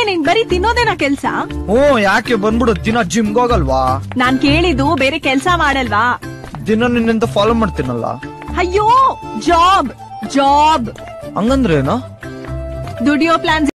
ನೀನ್ ಬರೀ ತಿನ್ನೋದೇನಾ ಕೆಲ್ಸ? ಯಾಕೆ ಬಂದ್ಬಿಡು, ದಿನ ಜಿಮ್ಗೆ ಹೋಗಲ್ವಾ? ನಾನ್ ಕೇಳಿದ್ದು ಬೇರೆ ಕೆಲ್ಸ ಮಾಡಲ್ವಾ? ದಿನ ನಿನ್ನಿಂದ ಫಾಲೋ ಮಾಡ್ತೀನಲ್ಲ. ಅಯ್ಯೋ, ಜಾಬ್ ಜಾಬ್ ಹಂಗಂದ್ರೇನು? ದುಡಿಯೋ ಪ್ಲಾನ್